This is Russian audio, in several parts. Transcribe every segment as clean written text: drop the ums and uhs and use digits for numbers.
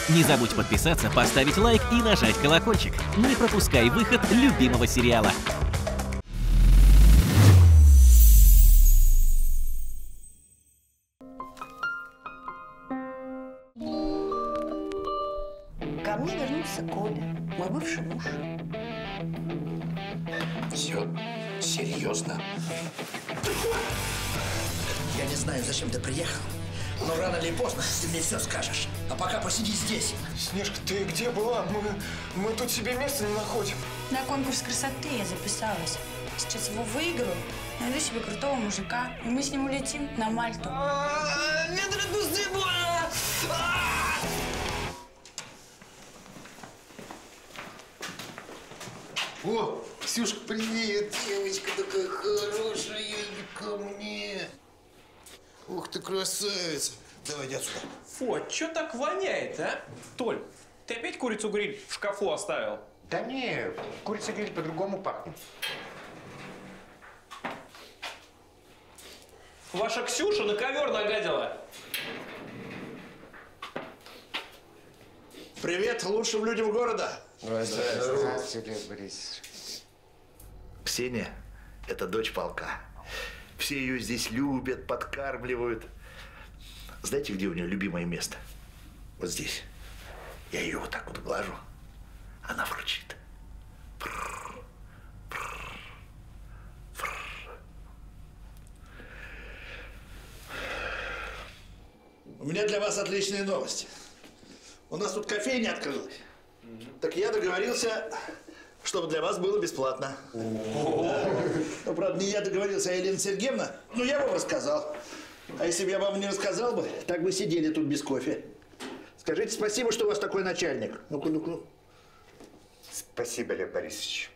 Не забудь подписаться, поставить лайк и нажать колокольчик. Не пропускай выход любимого сериала. Ко мне вернулся Коля, мой бывший муж. Все серьезно? Я не знаю, зачем ты приехал, но рано или поздно ты мне все скажешь. А пока посиди здесь. Снежка, ты где была? Мы тут себе места не находим. На конкурс красоты я записалась. Сейчас его выиграю, найду себе крутого мужика, и мы с ним улетим на Мальту. Мне трудно, больно! О, Ксюшка, привет! Девочка такая хорошая, иди ко мне. Ух ты, красавица. Давай, иди отсюда. Фу, а чё так воняет, а? Толь, ты опять курицу-гриль в шкафу оставил? Да не, курица-гриль по-другому пахнет. Ваша Ксюша на ковер нагадила. Привет лучшим людям города. Здравствуйте, Лев Борисович. Ксения – это дочь полка. Все ее здесь любят, подкармливают. Знаете, где у нее любимое место? Вот здесь. Я ее вот так вот глажу. Она вручит. У меня для вас отличные новости. У нас тут кофейня открылась. Так я договорился, чтобы для вас было бесплатно. Ну, правда, не я договорился, а Елена Сергеевна. Ну, я вам рассказал. А если бы я вам не рассказал бы, так бы сидели тут без кофе. Скажите спасибо, что у вас такой начальник. Ну-ка, ну-ка. Спасибо, Лев Борисович.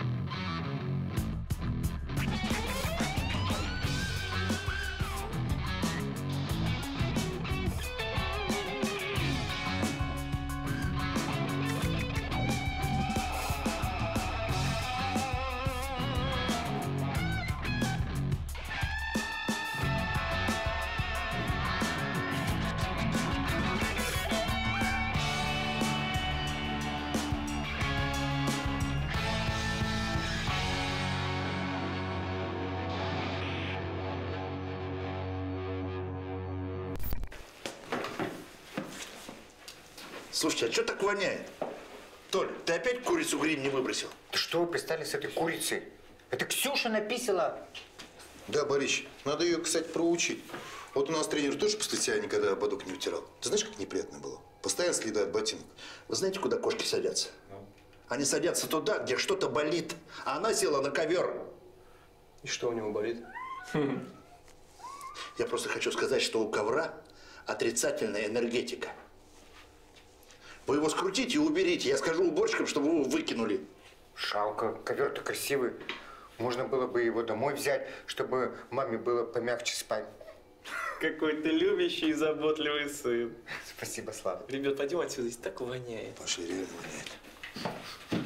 Слушайте, а что так воняет? Толь, ты опять курицу гриль не выбросил? Ты что, вы пристали с этой курицей? Это Ксюша написала. Да, Борис, надо ее, кстати, проучить. Вот у нас тренер тоже после тебя никогда ободок не утирал. Ты знаешь, как неприятно было? Постоянно следы от ботинок. Вы знаете, куда кошки садятся? Они садятся туда, где что-то болит. А она села на ковер. И что у него болит? Я просто хочу сказать, что у ковра отрицательная энергетика. Вы его скрутите и уберите. Я скажу уборщикам, чтобы вы его выкинули. Жалко, ковер-то красивый. Можно было бы его домой взять, чтобы маме было помягче спать. Какой ты любящий и заботливый сын. Спасибо, Слава. Ребят, пойдем отсюда, здесь так воняет. Пошли, реально воняет.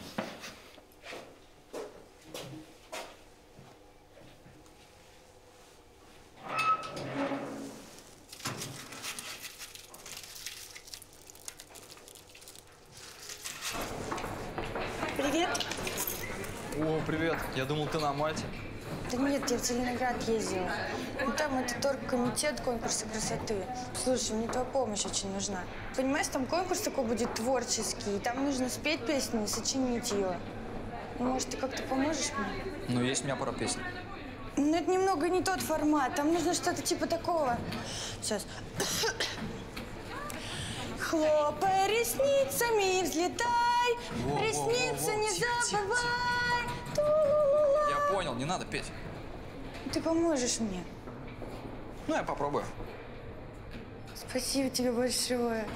Привет. О, привет. Я думал, ты на Мальте. Да нет, я в Целиноград ездила. Ну там это оргкомитет конкурса красоты. Слушай, мне твоя помощь очень нужна. Понимаешь, там конкурс такой будет творческий, и там нужно спеть песню и сочинить ее. Ну, может, ты как-то поможешь мне? Ну, есть у меня пара песен. Ну, это немного не тот формат. Там нужно что-то типа такого. Сейчас. Хлопай ресницами, взлетай, ресницы не забывай. Я понял, не надо петь. Ты поможешь мне. Ну, я попробую. Спасибо тебе большое.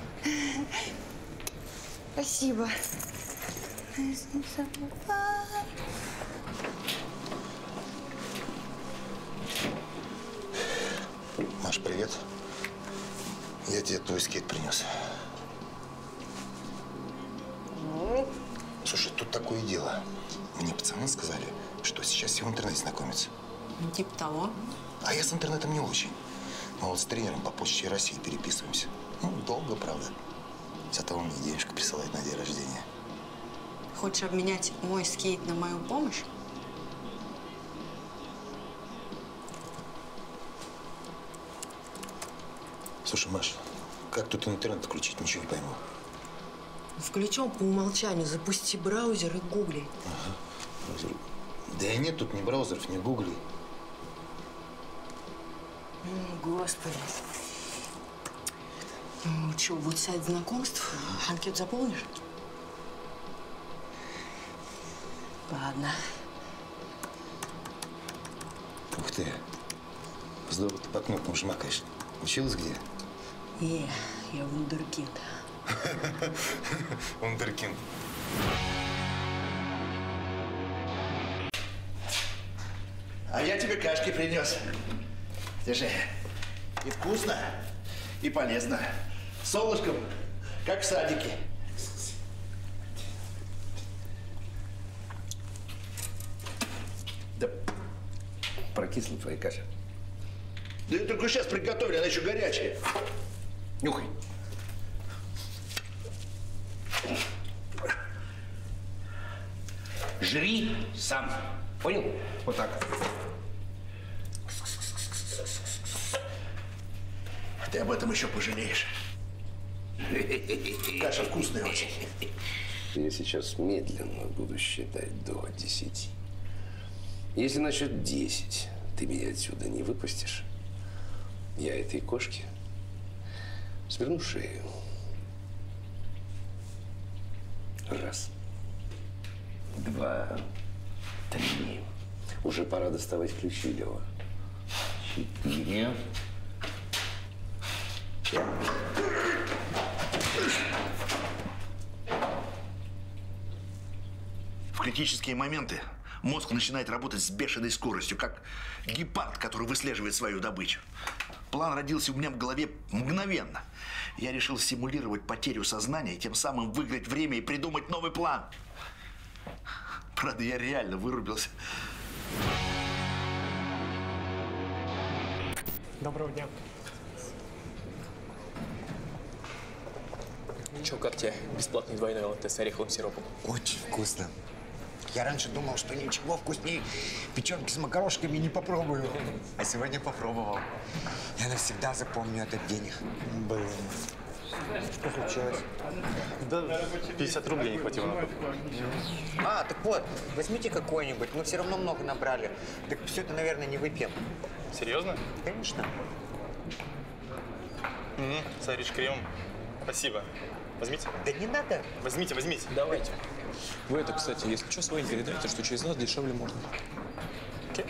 Спасибо. Не забывай. Маш, привет. Я тебе твой скейт принес. Слушай, тут такое дело. Мне пацаны сказали, что сейчас все в интернете знакомятся. Типа того. А я с интернетом не очень. Но вот с тренером по почте России переписываемся. Ну, долго, правда. Зато он мне денежку присылает на день рождения. Хочешь обменять мой скейт на мою помощь? Слушай, Маш, как тут интернет включить? Ничего не пойму. Включен по умолчанию. Запусти браузер и гугли. Ага. Браузер. Да нет тут ни браузеров, ни гуглей. Господи. Ну, что, вот сайт знакомств? Анкету заполнишь? Ладно. Ух ты. Здорово ты по кнопкам жмакаешь. Училась где? Я вундеркинд. Вундеркинд. А я тебе кашки принес. Держи. И вкусно, и полезно. С солнышком, как в садике. Да прокисла твоя каша. Да я только сейчас приготовили, она еще горячая. Нюхай. Жри сам. Понял? Вот так. Ты об этом еще пожалеешь. Каша вкусная очень. Я сейчас медленно буду считать до 10. Если на счет 10 ты меня отсюда не выпустишь, я этой кошке сверну шею. Раз. 2. 3. Уже пора доставать ключи, Лева. 4. 5. В критические моменты мозг начинает работать с бешеной скоростью, как гепард, который выслеживает свою добычу. План родился у меня в голове мгновенно. Я решил симулировать потерю сознания и тем самым выиграть время и придумать новый план. Правда, я реально вырубился. Доброго дня. Че, как тебе бесплатный двойной латте с ореховым сиропом? Очень вкусно. Я раньше думал, что ничего вкуснее печенки с макарошками не попробую. А сегодня попробовал. Я навсегда запомню этот день. Блин. Что случилось? Да 50 рублей не хватило на кофе. А, так вот, возьмите какой-нибудь. Мы все равно много набрали. Так все это, наверное, не выпьем. Серьезно? Конечно. С ореш-кремом. Спасибо. Возьмите. Да не надо. Возьмите, возьмите. Давайте. Вы это, кстати, если что, своим передайте, что через нас дешевле можно. Окей.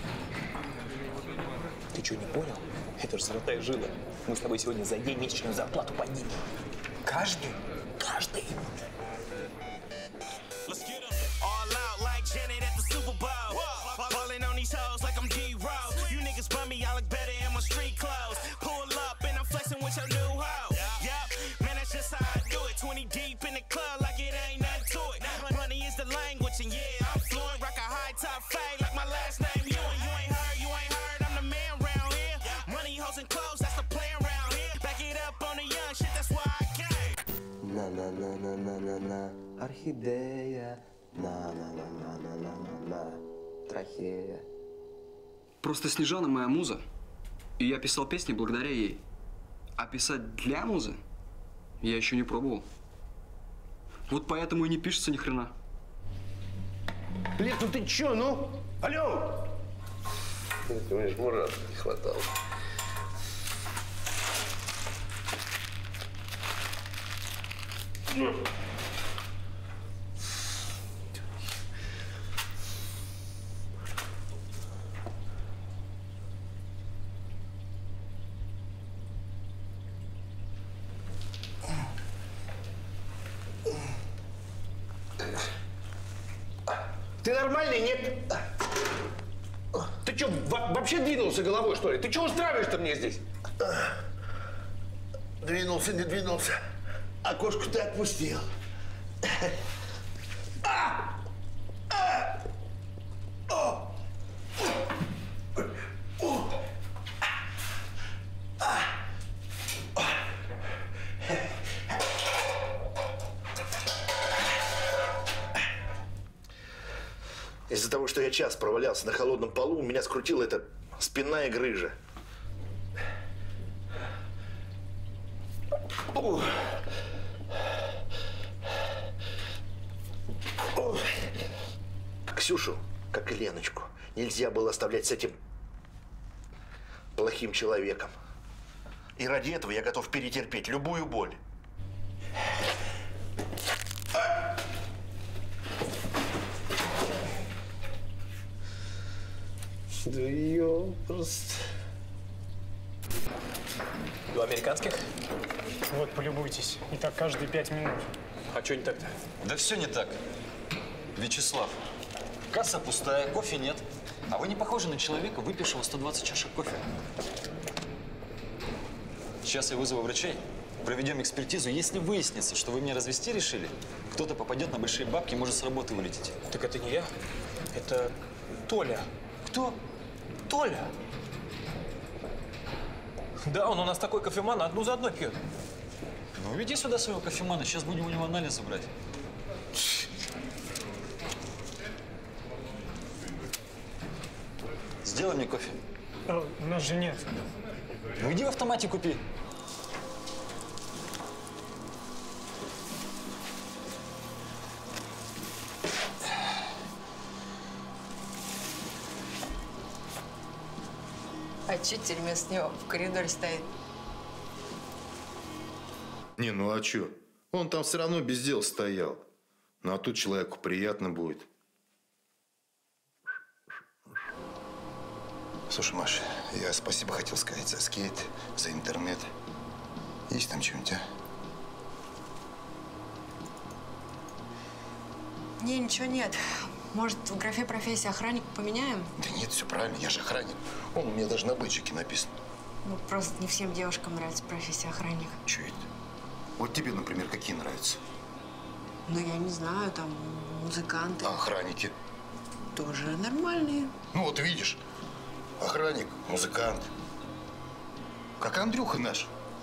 Ты что, не понял? Это же золотая жила. Мы с тобой сегодня за день месячную зарплату поднимем. Каждый? Каждый. На-на-на-на-на-на-на. Орхидея. На-на-на-на-на-на-на. Трахея. Просто Снежана моя муза. И я писал песни благодаря ей. А писать для музы я еще не пробовал. Вот поэтому и не пишется ни хрена. Лев, ну ты че, ну? Алло! Ты мне мурат не хватало. Ты нормальный, нет? Ты что, вообще двинулся головой, что ли? Ты что устраиваешь-то мне здесь? Двинулся, не двинулся. А кошку ты отпустил. Из-за того, что я час провалялся на холодном полу, меня скрутила эта спинная грыжа. Ксюшу, как и Леночку, нельзя было оставлять с этим плохим человеком. И ради этого я готов перетерпеть любую боль. Да ее просто... Два американских? Вот, полюбуйтесь. И так каждые 5 минут. А что не так-то? Да все не так. Вячеслав, касса пустая, кофе нет. А вы не похожи на человека, выпившего 120 чашек кофе. Сейчас я вызову врачей, проведем экспертизу. Если выяснится, что вы меня развести решили, кто-то попадет на большие бабки и может с работы вылететь. Так это не я, это Толя. Кто? Толя. Да, он у нас такой кофеман, одну за одной пьет. Ну, веди сюда своего кофемана, сейчас будем у него анализы брать. Сделай мне кофе. У нас же нет. Ну, иди в автомате купи. А че теперь вместо него в коридоре стоит? Не, ну а чё? Он там все равно без дела стоял. Ну а тут человеку приятно будет. Слушай, Маш, я спасибо хотел сказать за скейт, за интернет. Есть там что-нибудь, а? Не, ничего нет. Может, в графе профессия охранник поменяем? Да нет, все правильно, я же охранник. Он у меня даже на бейджике написан. Ну, просто не всем девушкам нравится профессия охранника. Чё это? Вот тебе, например, какие нравятся? Ну, я не знаю, там, музыканты. А охранники? Тоже нормальные. Ну, вот видишь, охранник, музыкант. Как Андрюха наш.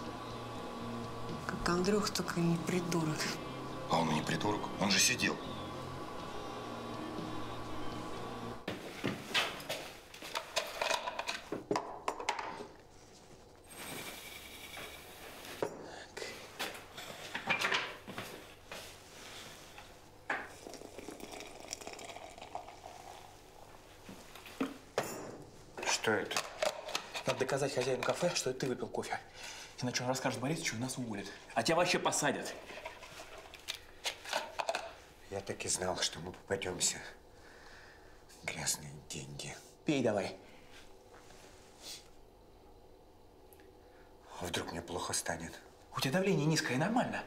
Как Андрюх, только не придурок. А он и не придурок, он же сидел. Что это? Надо доказать хозяину кафе, что это ты выпил кофе. Иначе он расскажет Борисовичу и нас уволит. А тебя вообще посадят. Я так и знал, что мы попадемся. Грязные деньги. Пей давай. А вдруг мне плохо станет? У тебя давление низкое, нормально.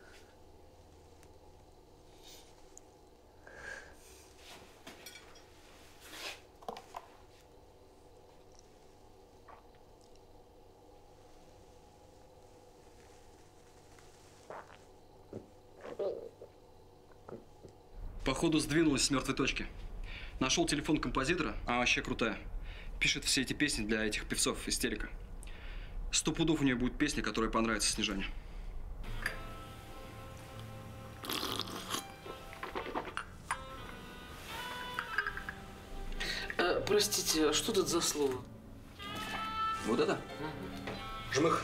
Походу сдвинулась с мертвой точки. Нашел телефон композитора, а вообще крутая. Пишет все эти песни для этих певцов, истерика. 100 пудов у нее будет песня, которая понравится Снежане. Простите, а что тут за слово? Вот это? Жмых.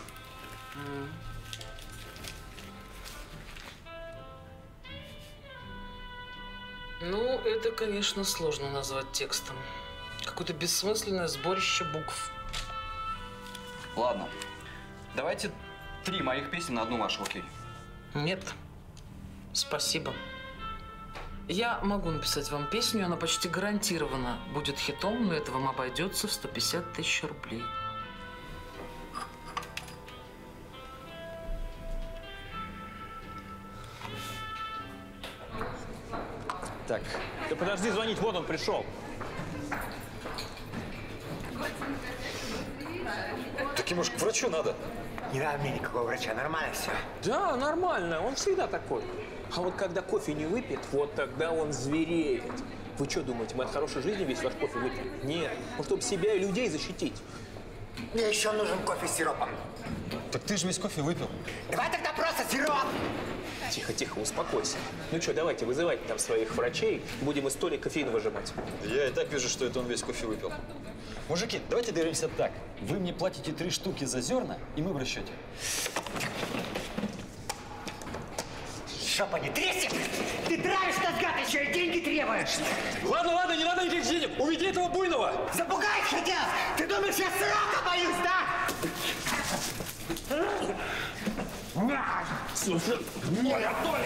Ну, это, конечно, сложно назвать текстом. Какое-то бессмысленное сборище букв. Ладно. Давайте 3 моих песни на одну вашу, окей? Нет. Спасибо. Я могу написать вам песню, она почти гарантированно будет хитом, но это вам обойдется в 150 тысяч рублей. Так, ты подожди звонить, вот он пришел. Так ему ж к врачу надо. Не надо мне никакого врача, нормально все. Да, нормально, он всегда такой. А вот когда кофе не выпьет, вот тогда он звереет. Вы что думаете, мы от хорошей жизни весь ваш кофе выпьем? Нет, ну чтобы себя и людей защитить. Мне еще нужен кофе с сиропом. Так ты же весь кофе выпил. Давай тогда просто сироп! Тихо, тихо, успокойся. Ну что, давайте, вызывайте там своих врачей, будем из Толи кофеин выжимать. Я и так вижу, что это он весь кофе выпил. Мужики, давайте договоримся так. Вы мне платите 3 штуки за зерна, и мы в расчете. Жопа не трясет! Ты травишь нас, гад, еще и деньги требуешь! Ладно, ладно, не надо никаких денег! Уведи этого буйного! Запугать хотел! Ты думаешь, я срока боюсь, да? Слушай, моя Толя!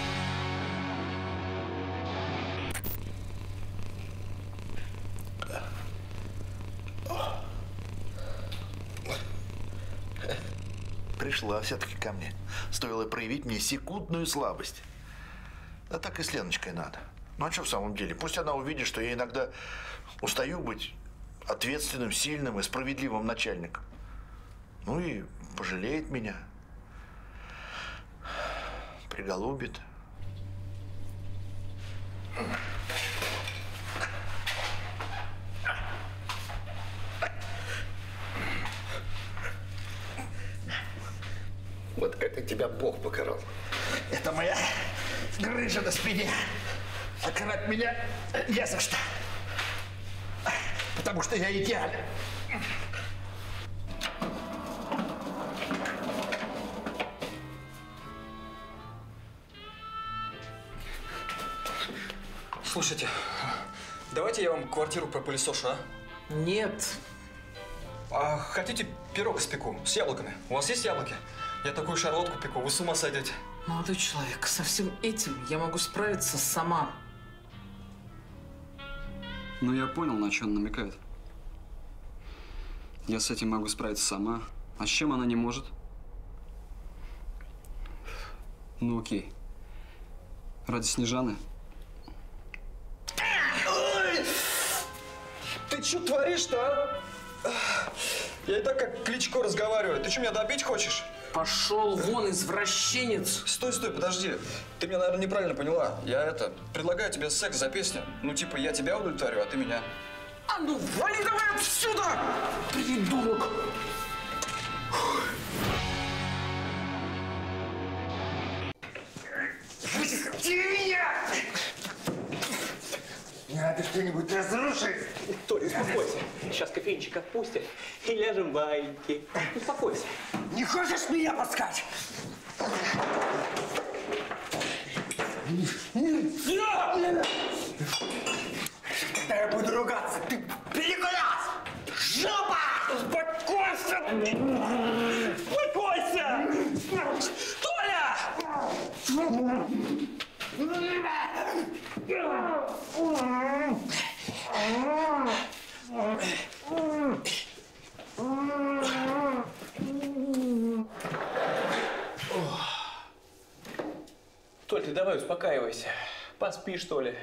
Пришла все-таки ко мне. Стоило проявить мне секундную слабость. Да так и с Леночкой надо. Ну а что в самом деле? Пусть она увидит, что я иногда устаю быть ответственным, сильным и справедливым начальником. Ну и пожалеет меня. Приголубит. Вот это тебя Бог покарал. Это моя грыжа на спине. А карать меня не за что. Потому что я идеален. Слушайте, давайте я вам квартиру пропылесошу, а? Нет. А хотите пирог испеку с яблоками? У вас есть яблоки? Я такую шарлотку пеку, вы с ума сойдете. Молодой человек, со всем этим я могу справиться сама. Ну, я понял, на что он намекает. Я с этим могу справиться сама. А с чем она не может? Ну, окей. Ради Снежаны. Ты что творишь-то, а? Я и так как Кличко разговариваю. Ты что, меня добить хочешь? Пошел вон, извращенец! Стой, стой, подожди. Ты меня, наверное, неправильно поняла. Я предлагаю тебе секс за песню. Ну, типа, я тебя удовлетворю, а ты меня. А ну, вали давай отсюда! Придурок! Пусти меня! Надо что-нибудь разрушить! Толя, успокойся. Сейчас кофейничек отпустят и ляжем баиньки. Успокойся. Не хочешь меня пускать? Когда я буду ругаться, ты перегуляс! Жопа! Успокойся! Успокойся! Толя! Толь, ты давай успокаивайся. Поспи, что ли.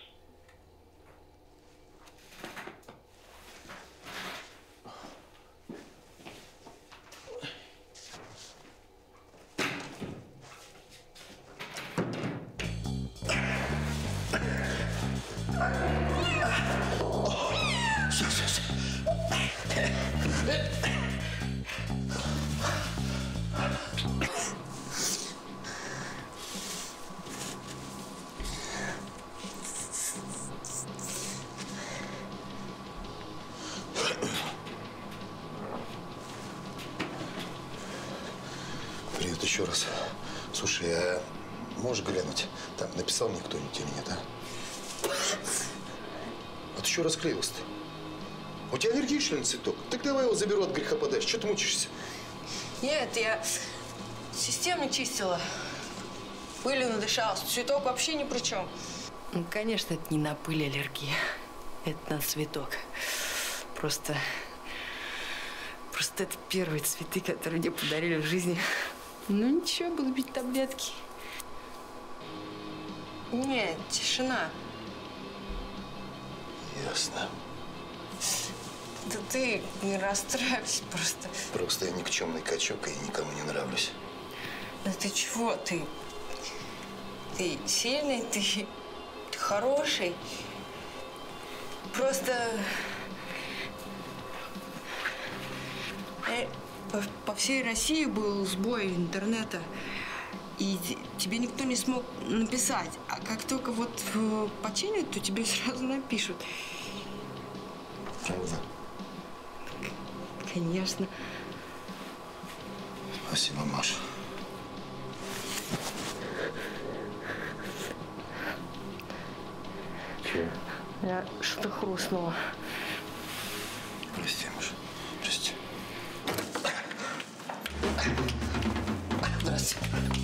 Привет еще раз. Слушай, а можешь глянуть? Там написал мне кто-нибудь или нет, а? А ты что расклеился-то? У тебя аллергия, что ли, на цветок? Так давай его заберу от греха подальше. Что ты мучаешься? Нет, я систему чистила. Пылью надышалась. Цветок вообще ни при чем. Ну, конечно, это не на пыль аллергия. Это на цветок. Просто это первые цветы, которые мне подарили в жизни. Ну ничего, буду пить таблетки. Нет, тишина. Ясно. Да ты не расстраивайся просто. Просто я никчемный качок и никому не нравлюсь. Да ты чего? Ты сильный, ты хороший. Просто по всей России был сбой интернета. и тебе никто не смог написать. А как только вот починят, то тебе сразу напишут. Правда? Конечно. Спасибо, Маша. Че? Я что-то хрустнуло. Прости, Маша. Прости. Здрасте.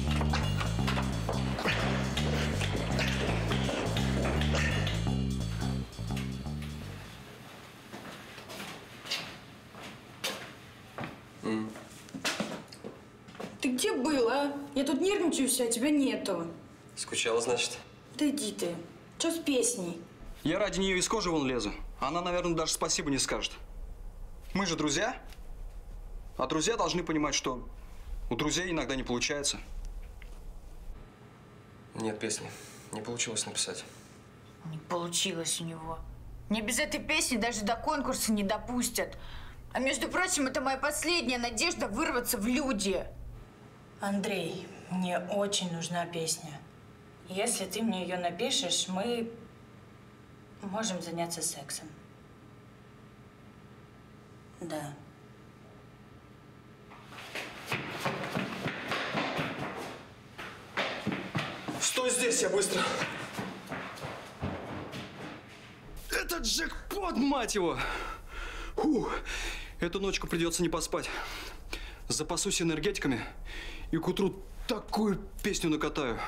Ты где был, а? Я тут нервничаю вся, а тебя нету. Скучала, значит? Да иди ты. Что с песней? Я ради нее из кожи вон лезу. Она, наверное, даже спасибо не скажет. Мы же друзья. А друзья должны понимать, что у друзей иногда не получается. Нет песни. Не получилось написать. Не получилось у него. Мне без этой песни даже до конкурса не допустят. А между прочим, это моя последняя надежда вырваться в люди. Андрей, мне очень нужна песня. Если ты мне ее напишешь, мы можем заняться сексом. Да. Стой здесь, я быстро. Это джекпот, мать его! Фу, эту ночку придется не поспать. Запасусь энергетиками и к утру такую песню накатаю.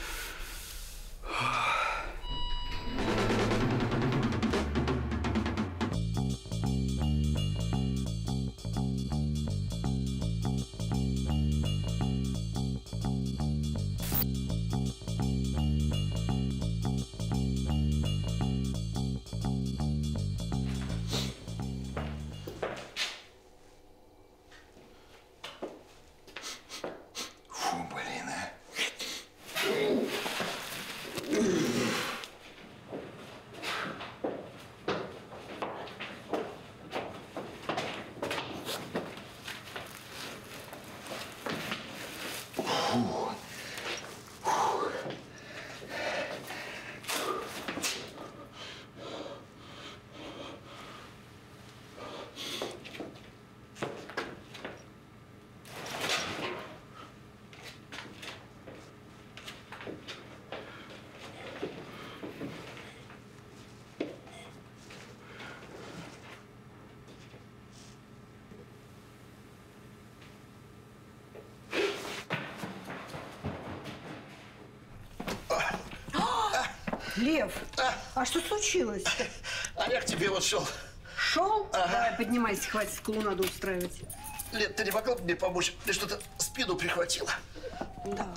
Лев, а что случилось? А я к тебе вот шел. Шел? Ага. Давай, поднимайся, хватит клоунаду устраивать. Лен, ты не могла бы мне помочь? Мне что-то спину прихватило. Да.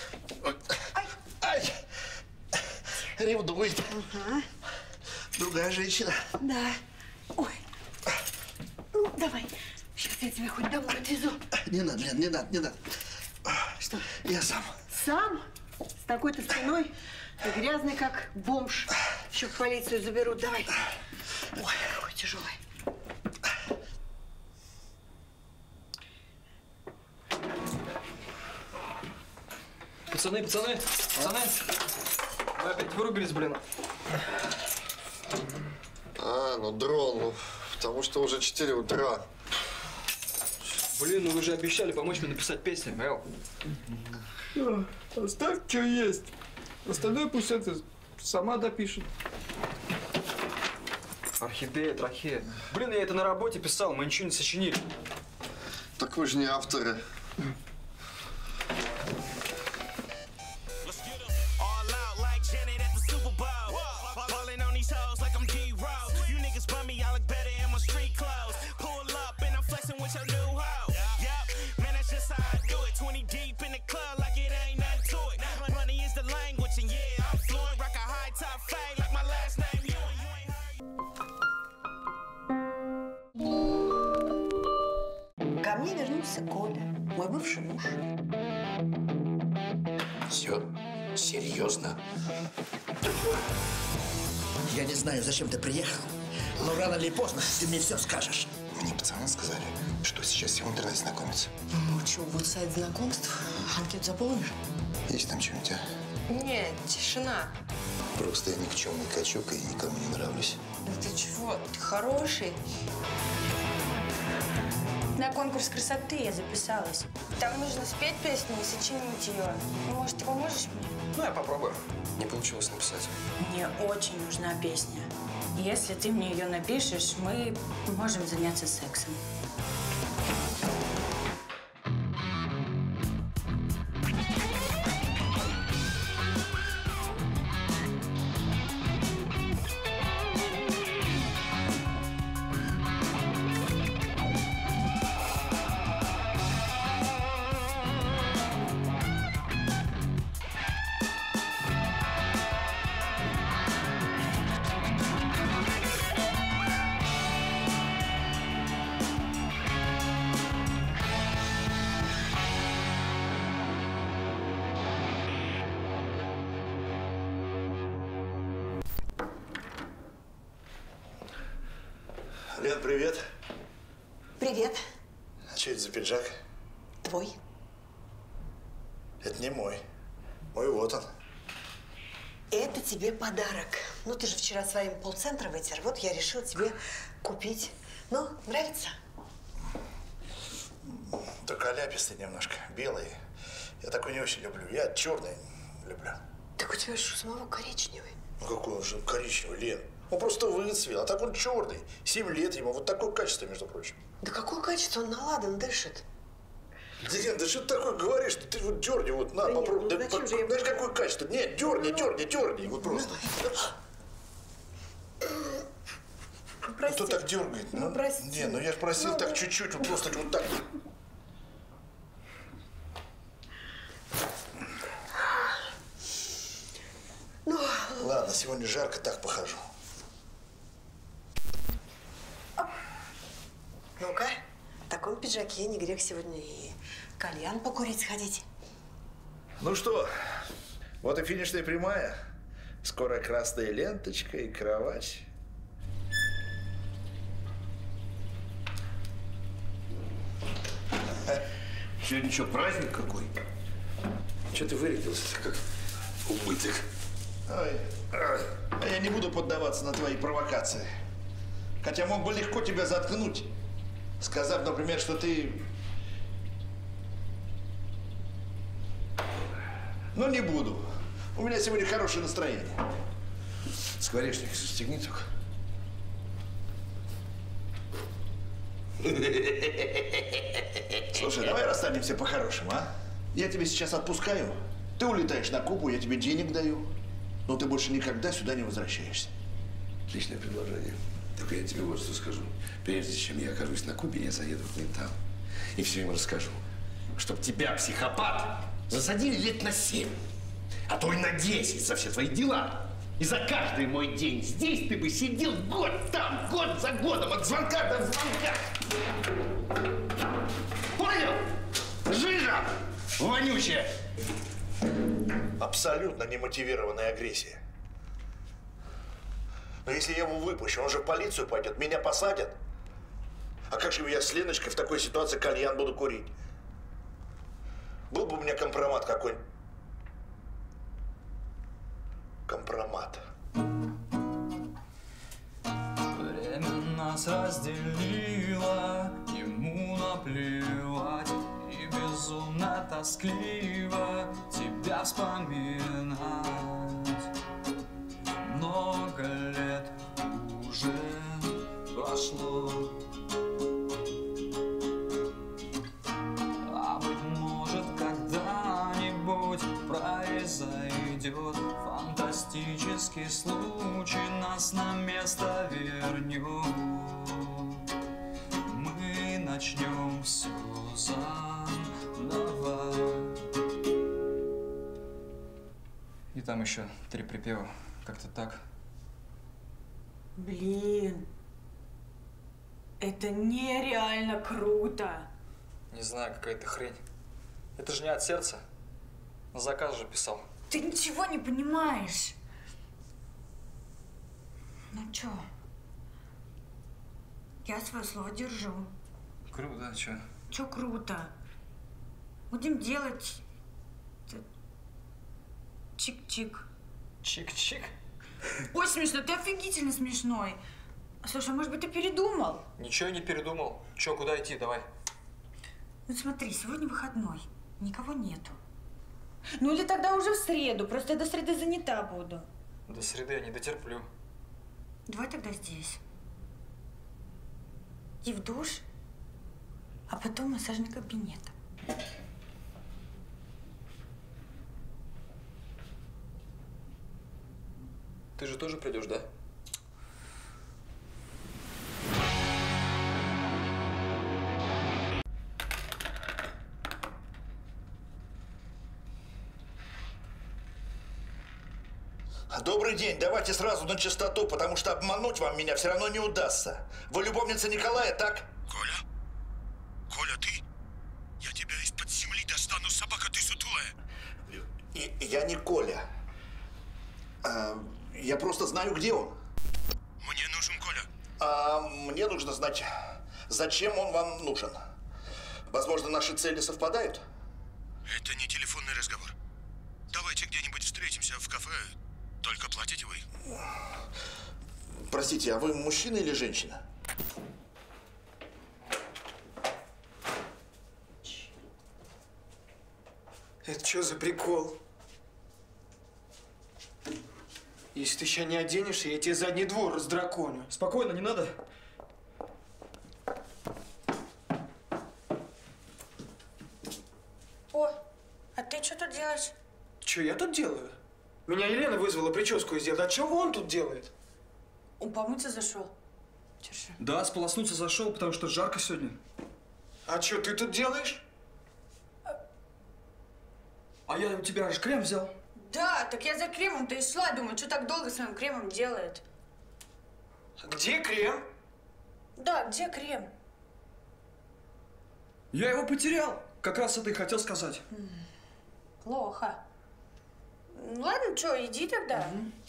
Ай! Ревнует. Ага. Другая женщина. Да. Ой. Ну, давай. Сейчас я тебя хоть домой отвезу. Не надо, Лен, не надо, не надо. Что? Я сам. Сам? С такой-то спиной? Ты грязный, как бомж. Еще в полицию заберут. Давай. Ой, какой тяжелый. Пацаны, вы опять вырубились, блин. Ну дрон, ну, потому что уже 4 утра. Блин, ну вы же обещали помочь мне написать песню, Эл. Оставь, что есть. Остальное пусть это сама допишет. Орхидея, трахея. Блин, я это на работе писал, мы ничего не сочинили. Так вы же не авторы. Ко мне вернулся Коля, мой бывший муж. Все серьезно? Я не знаю, зачем ты приехал, но рано или поздно ты мне все скажешь. Мне пацаны сказали, что сейчас все в интернете знакомятся. Ну что, вот сайт знакомств, анкету заполнишь? Есть там что-нибудь, а? Нет, тишина. Просто я никчемный качок и никому не нравлюсь. Да ты чего? Ты хороший. На конкурс красоты я записалась. Там нужно спеть песню и сочинить ее. Ну, может, ты поможешь мне? Ну, я попробую. Не получилось написать. Мне очень нужна песня. Если ты мне ее напишешь, мы можем заняться сексом. Лен, привет. Привет. А что это за пиджак? Твой. Это не мой. Мой вот он. Это тебе подарок. Ну, ты же вчера своим полцентра вытер. Вот я решил тебе купить. Ну, нравится? Только оляпистый немножко, белый. Я такой не очень люблю. Я черный люблю. Так у тебя же у самого коричневый. Ну какой он же коричневый, Лен? Он просто выцвел, а так он черный. 7 лет ему. Вот такое качество, между прочим. Да какое качество? Он наладан дышит. Да, Лен, да что ты такое говоришь? Ты вот дерни, вот на, Да попробуй. нет, ну Да, зачем же я- знаешь, какое качество? Нет, дерни. Вот просто. Прости. Кто так дергает? Ну, прости. Не, ну я же просил Ну, так ну. чуть-чуть, вот просто вот так. Ну, Ладно, сегодня жарко, так похожу. ну-ка, в таком пиджаке не грех сегодня и кальян покурить сходить. Ну что, вот и финишная прямая. Скоро красная ленточка и кровать. Сегодня что, праздник какой? Че ты вырядился как убыток? Ой, а я не буду поддаваться на твои провокации. Хотя мог бы легко тебя заткнуть, сказав, например, что ты... Но не буду. У меня сегодня хорошее настроение. Скворечник застегни только. Слушай, давай расстанемся по-хорошему, а? Я тебя сейчас отпускаю. Ты улетаешь на Кубу, я тебе денег даю. Но ты больше никогда сюда не возвращаешься. Отличное предложение. Только я тебе вот что скажу. Прежде чем я окажусь на Кубе, я заеду к ментам. И все им расскажу. Чтоб тебя, психопат, засадили лет на 7. А то и на 10 за все твои дела. И за каждый мой день здесь ты бы сидел год там, год за годом, от звонка до звонка. Понял? Жижа вонючая. Абсолютно немотивированная агрессия. Но если я его выпущу, он же в полицию пойдет, меня посадят. А как же я с Леночкой в такой ситуации кальян буду курить? Был бы у меня компромат какой-нибудь. Компромат. Время нас разделило, ему наплевать. И безумно тоскливо тебя вспоминать. Много лет уже прошло, а быть может когда-нибудь произойдет фантастический случай, нас на место вернет. Мы начнем все заново. И там еще 3 припева. Как-то так. Блин, это нереально круто. Не знаю, какая-то хрень. Это же не от сердца. На заказ же писал. Ты ничего не понимаешь. Ну чё? Я свое слово держу. Круто, да, чё? Чё круто? Будем делать Чик-чик. Чик-чик? Очень смешно, ты офигительно смешной. Слушай, а может быть, ты передумал? Ничего я не передумал. Че, куда идти, давай. Ну смотри, сегодня выходной, никого нету. Ну или тогда уже в среду, просто я до среды занята буду. До среды я не дотерплю. Давай тогда здесь. И в душ, а потом массажный кабинет. Ты же тоже придешь, да? Добрый день, давайте сразу на чистоту, потому что обмануть вам меня все равно не удастся. Вы любовница Николая, так? Коля? Коля, ты? Я тебя из-под земли достану, собака ты сутулая. Я не Коля. Я просто знаю, где он. Мне нужен Коля. Мне нужно знать, зачем он вам нужен. Возможно, наши цели совпадают? Это не телефонный разговор. Давайте где-нибудь встретимся в кафе. Только платите вы. Простите, а вы мужчина или женщина? Это что за прикол? Если ты сейчас не оденешься, я тебе задний двор раздраконю. Спокойно, не надо. О, а ты что тут делаешь? Что я тут делаю? Меня Елена вызвала прическу сделать. А что он тут делает? Он помыться зашел. Держи. Да, сполоснуться зашел, потому что жарко сегодня. А что ты тут делаешь? А я у тебя же крем взял. Да, так я за кремом-то и шла. Думаю, что так долго с моим кремом делает. Где крем? Да, где крем? Я его потерял. Как раз это и хотел сказать. Плохо. Ну ладно, что, иди тогда.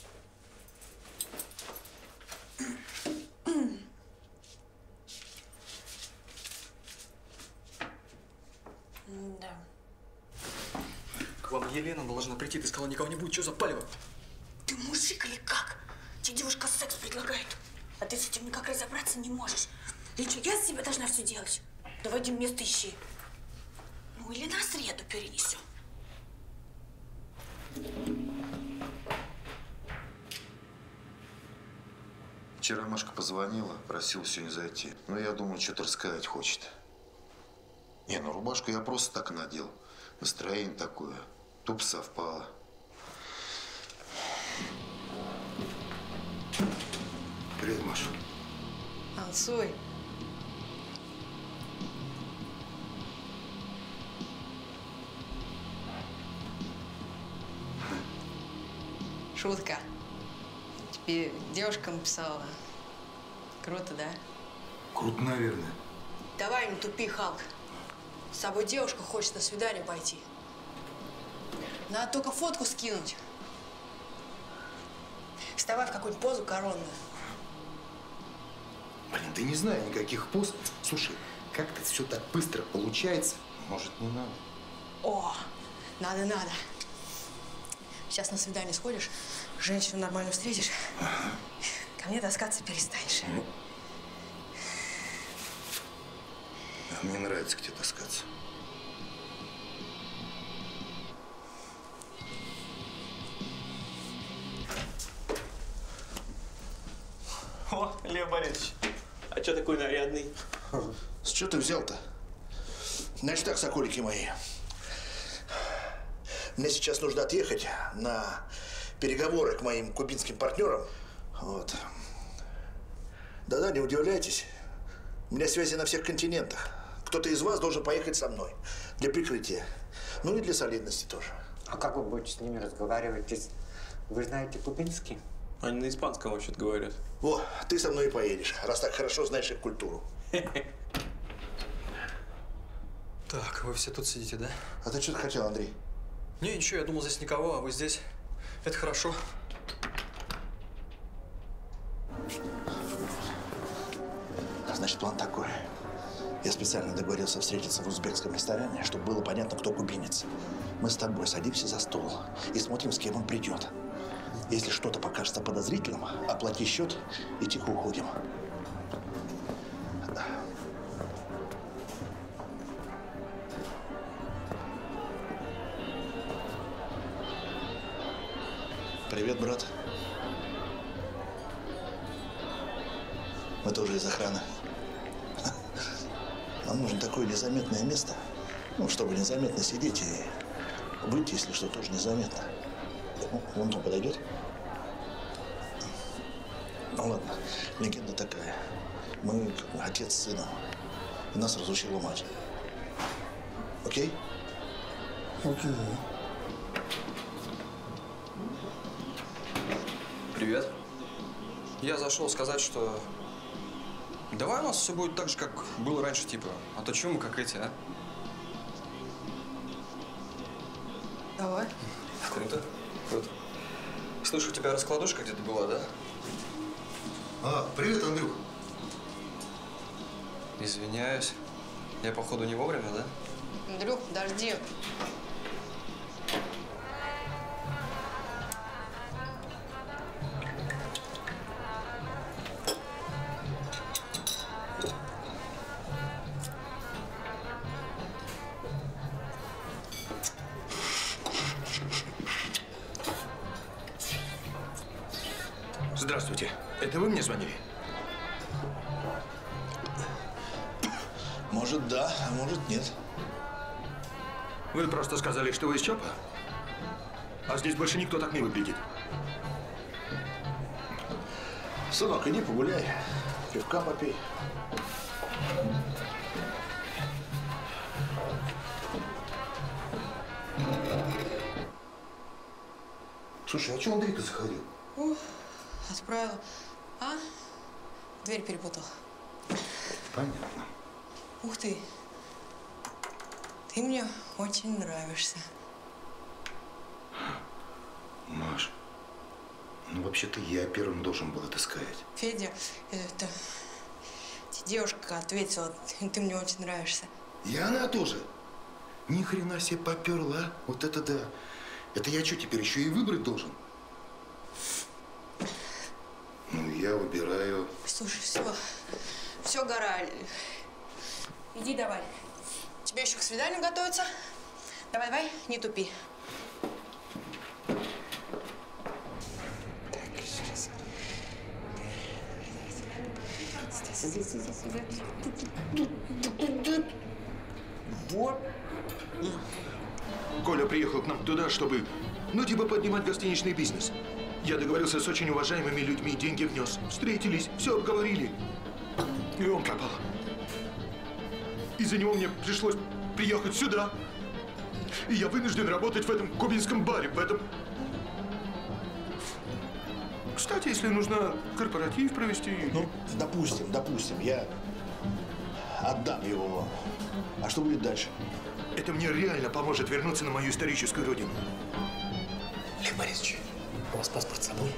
Да. К вам Елена должна прийти. Ты сказала, никого не будет. Что за палево? Ты мужик или как? Тебе девушка секс предлагает, а ты с этим никак разобраться не можешь. Или что, я с тебя должна все делать? Давай иди место ищи. Ну или на среду перенесем. Вчера Машка позвонила, просила сегодня зайти. Ну, я думаю, что-то рассказать хочет. Не, ну рубашку я просто так надел. Настроение такое. Тупо совпало. Привет, Маша. Ансуй. Шутка. Тебе девушка написала. Круто, да? Круто, наверное. Давай, не тупи, Халк. С тобой девушка хочет на свидание пойти. Надо только фотку скинуть. Вставай в какую-нибудь позу коронную. Блин, да не знаю никаких поз. Слушай, как-то все так быстро получается. Может, не надо? О, надо. Сейчас на свидание сходишь, женщину нормально встретишь, ко мне таскаться перестанешь. Мне нравится к тебе таскаться. О, Лев Борисович, а что такой нарядный? С чего ты взял-то? Значит так, соколики мои. Мне сейчас нужно отъехать на переговоры к моим кубинским партнерам. Вот. Да-да, не удивляйтесь. У меня связи на всех континентах. Кто-то из вас должен поехать со мной для прикрытия. Ну и для солидности тоже. А как вы будете с ними разговаривать? Вы знаете кубинский? Они на испанском вообще-то говорят. О, ты со мной и поедешь, раз так хорошо знаешь их культуру. Так, вы все тут сидите, да? А ты что-то хотел, Андрей? Не, ничего, я думал, здесь никого, а вы здесь. Это хорошо. Значит, план такой. Я специально договорился встретиться в узбекском ресторане, чтобы было понятно, кто кубинец. Мы с тобой садимся за стол и смотрим, с кем он придет. Если что-то покажется подозрительным, оплати счет и тихо уходим. Привет, брат. Мы тоже из охраны. Нам нужно такое незаметное место, ну, чтобы незаметно сидеть и выйти, если что, тоже незаметно. Ну, вон он подойдет. Ну ладно, легенда такая. Мы как отец с сыном. И нас разучила мать. Окей? Окей. Привет. Я зашел сказать, что давай у нас все будет так же, как было раньше, типа. А то чего мы как эти, а? Давай. Круто. Круто. Слышу, у тебя раскладушка где-то была, да? А, привет, Андрюх. Извиняюсь. Я, походу, не вовремя, да? Андрюх, подожди. Здравствуйте. Это вы мне звонили? Может, да, а может, нет. Вы просто сказали, что вы из ЧОПа? А здесь больше никто так не выглядит. Сынок, иди погуляй, пивка попей. Слушай, а что Андрей-то заходил? Отправил. А? Дверь перепутал. Понятно. Ух ты. Ты мне очень нравишься. Маш, ну вообще-то я первым должен был это сказать. Федя, это девушка ответила, ты мне очень нравишься. И она тоже. Ни хрена себе поперла. Вот это да. Это я что, теперь еще и выбрать должен? Ну, я выбираю. Слушай, все, гора. Иди давай. Тебе еще к свиданию готовиться? Давай, не тупи. Вот. Коля приехал к нам туда, чтобы, ну, типа, поднимать гостиничный бизнес. Я договорился с очень уважаемыми людьми, деньги внес. Встретились, все обговорили. И он пропал. Из-за него мне пришлось приехать сюда. И я вынужден работать в этом кубинском баре, в этом... Кстати, если нужно корпоратив провести... Ну, допустим, я отдам его. А что будет дальше? Это мне реально поможет вернуться на мою историческую родину. Лев Борисович, у вас паспорт с собой?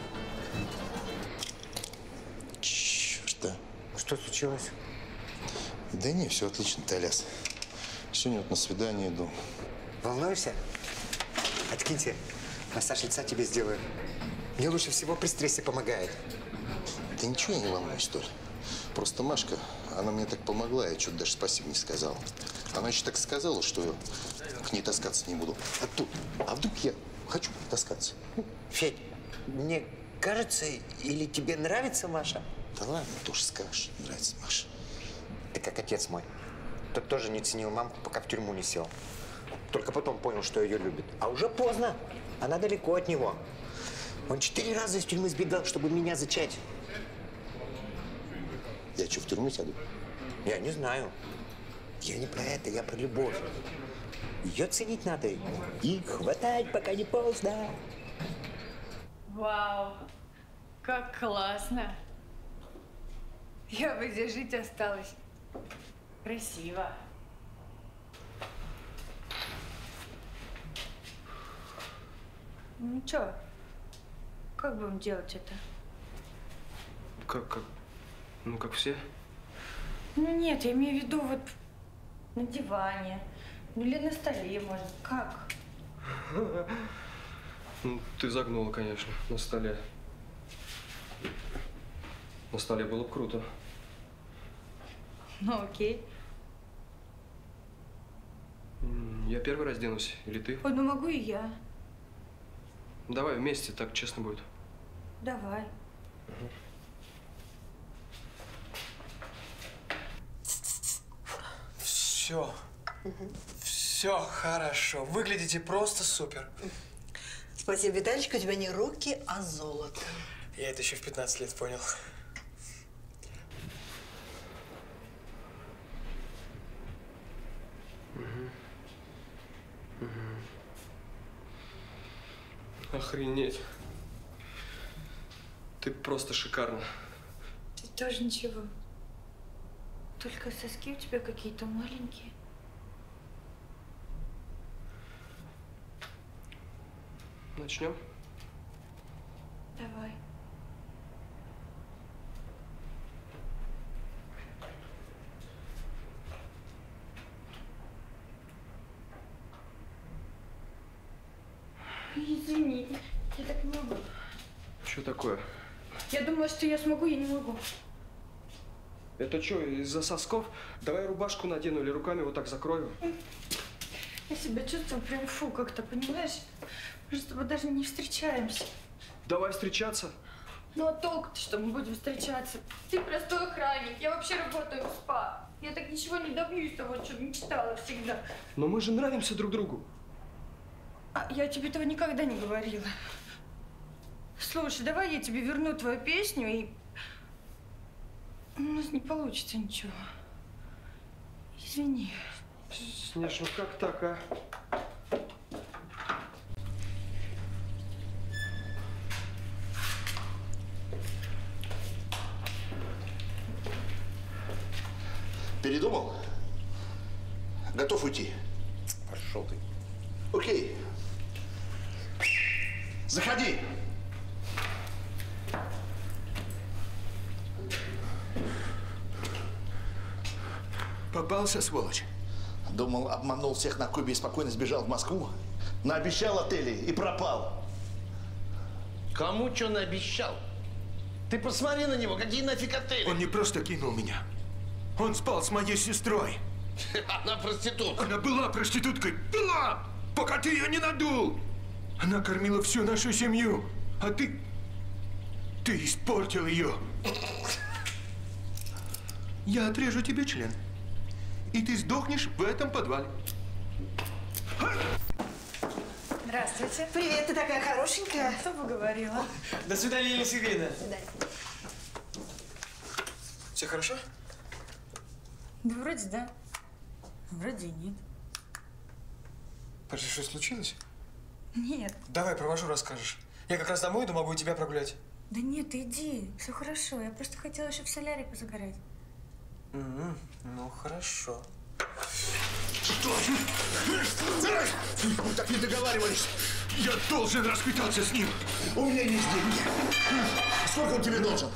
Что? Что случилось? Да не, все отлично, Толяс. Сегодня вот на свидание иду. Волнуешься? Откиньте. Массаж лица тебе сделаю. Мне лучше всего при стрессе помогает. Да ничего я не волнуюсь, Толь. Просто Машка, она мне так помогла, я что-то даже спасибо не сказал. Она еще так сказала, что к ней таскаться не буду. А вдруг я хочу таскаться? Федь, мне кажется, или тебе нравится Маша? Да ладно, тоже скажешь, нравится Маша. Ты как отец мой. Тот тоже не ценил мамку, пока в тюрьму не сел. Только потом понял, что ее любит. А уже поздно. Она далеко от него. Он 4 раза из тюрьмы сбегал, чтобы меня зачать. Я что, в тюрьму сяду? Я не знаю. Я не про это, я про любовь. Ее ценить надо и хватать, пока не поздно. Вау, как классно. Я бы здесь жить осталась. Красиво. Ну чё, как будем делать это? Как? Ну, как все. Ну нет, я имею в виду вот на диване. Ну или на столе, может. Как? Ну, ты загнула, конечно, на столе. На столе было бы круто. Ну окей. Я первый разденусь, или ты? Ой, ну могу и я. Давай вместе, так честно будет. Давай. Все. Все хорошо. Выглядите просто супер. Спасибо, Виталичка, у тебя не руки, а золото. Я это еще в 15 лет понял. Охренеть. Ты просто шикарна. Ты тоже ничего. Только соски у тебя какие-то маленькие. Начнем? Давай. Извини, я так не могу. Что такое? Я думала, что я смогу, я не могу. Это что, из-за сосков? Давай рубашку надену или руками вот так закрою. Я себя чувствую прям фу как-то, понимаешь? Мы же с тобой даже не встречаемся. Давай встречаться. Ну а толку-то, что мы будем встречаться? Ты простой охранник, я вообще работаю в СПА. Я так ничего не добьюсь того, что мечтала всегда. Но мы же нравимся друг другу. А я тебе этого никогда не говорила. Слушай, давай я тебе верну твою песню, и у нас не получится ничего. Извини. Снеж, ну как так, а? Передумал? Готов уйти? Пошел ты. Окей. Заходи. Попался, сволочь. Думал, обманул всех на Кубе и спокойно сбежал в Москву. Наобещал отели и пропал. Кому что наобещал? Ты посмотри на него, какие нафиг отели. Он не просто кинул меня. Он спал с моей сестрой. Она проститутка. Она была проституткой. Была! Пока ты ее не надул. Она кормила всю нашу семью. А ты... Ты испортил ее. Я отрежу тебе член. И ты сдохнешь в этом подвале. Здравствуйте. Привет, ты такая хорошенькая. Что бы говорила? До свидания, Елена Сергеевна. До свидания. Все хорошо? Да вроде да. Вроде и нет. Подожди, что случилось? Нет. Давай, провожу, расскажешь. Я как раз домой иду, могу и тебя прогулять. Да нет, иди. Все хорошо. Я просто хотела еще в солярий позагорать. Ну, хорошо. Что? Мы так не договаривались. Я должен расквитаться с ним. У меня есть деньги. Сколько он тебе должен?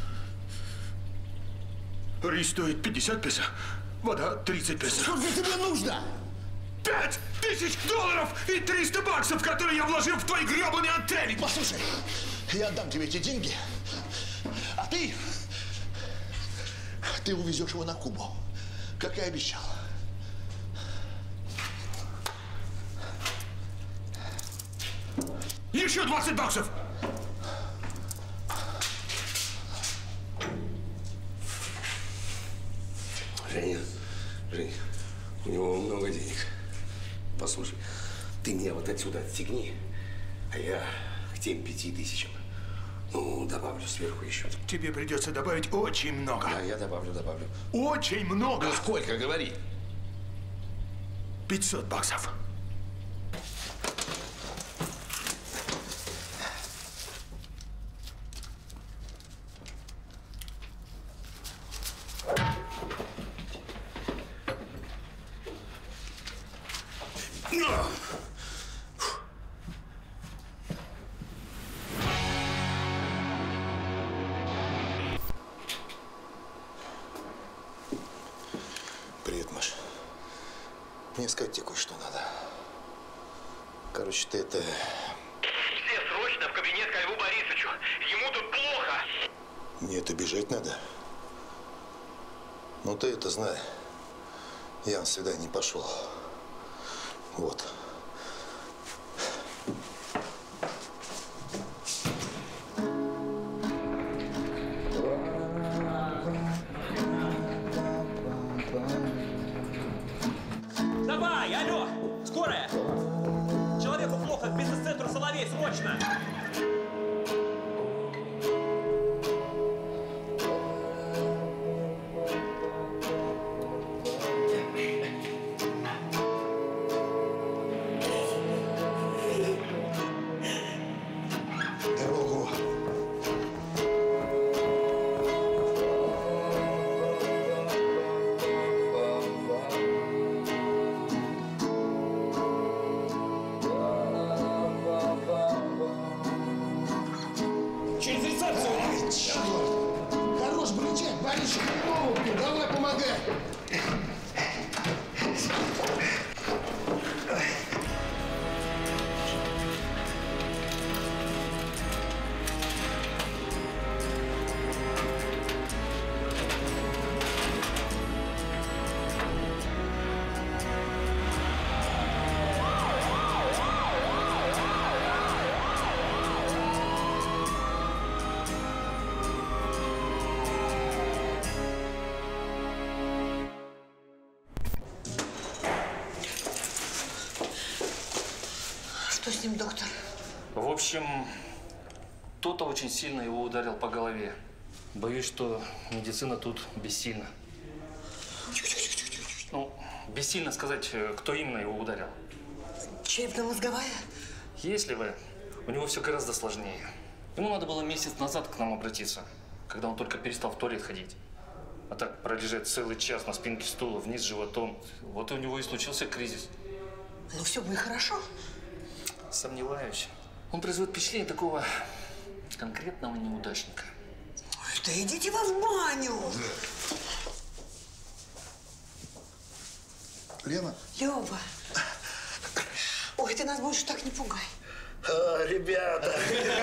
Рис стоит 50 песо, вода 30 песо. Сколько тебе нужно? $5000 и 300 баксов, которые я вложил в твои гребаные отели. Послушай, я отдам тебе эти деньги, а ты увезешь его на Кубу, как и обещал. Еще 20 баксов. Женя, у него много денег. Послушай, ты меня вот отсюда отстегни, а я к тем 5000. Ну, добавлю сверху еще. Тебе придется добавить очень много. Да, я добавлю. Очень много. Ну, сколько, говори? 500 баксов. Мне сказать тебе кое-что надо. Короче, ты это... Все срочно в кабинет к Льву Борисовичу. Ему тут плохо. Мне это бежать надо. Ну ты это знай. Я на свидание не пошел. Вот. Давай, алло, скорая! Человеку плохо, к бизнес-центру Соловей, срочно! Дорогу. Через рецепцию! Черт! Хорош бричать, Борисик, давай помогай! Что с ним, доктор? В общем, кто-то очень сильно его ударил по голове. Боюсь, что медицина тут бессильна. Ну, бессильно сказать, кто именно его ударил. Черепно-мозговая? Если бы, у него все гораздо сложнее. Ему надо было месяц назад к нам обратиться, когда он только перестал в туалет ходить. А так пролежать целый час на спинке стула, вниз животом. Вот и у него и случился кризис. Ну, все будет хорошо. Сомневаюсь. Он производит впечатление такого конкретного неудачника. Ой, да идите вы в баню! Лена? Лёва. Ой, ты нас больше так не пугай. Ребята!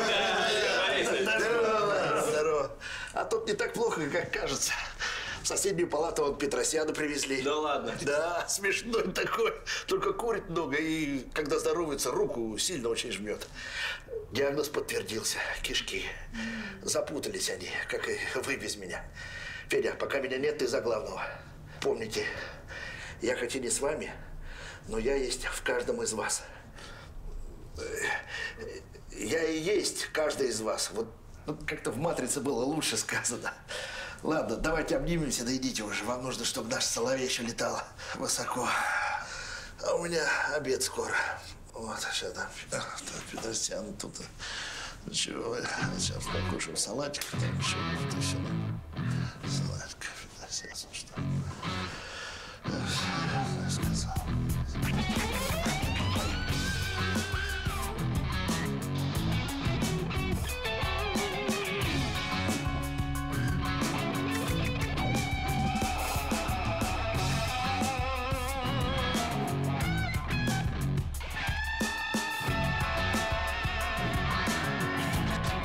Здорово! Здорово! А тут не так плохо, как кажется. В соседнюю палату вон Петросяна привезли. Да ладно? Да, смешной такой. Только курит много и, когда здоровается, руку сильно очень жмет. Диагноз подтвердился. Кишки. Запутались они, как и вы без меня. Федя, пока меня нет, ты за главного. Помните, я хоть и не с вами, но я есть в каждом из вас. Я и есть каждый из вас. Вот как-то в «Матрице» было лучше сказано. Ладно, давайте обнимемся, да идите уже. Вам нужно, чтобы наш Соловей еще летал высоко. А у меня обед скоро. Вот, сейчас там Петросян тут. Чего? Сейчас покушаем салатик. Там еще вот еще. Салатик Петросян, что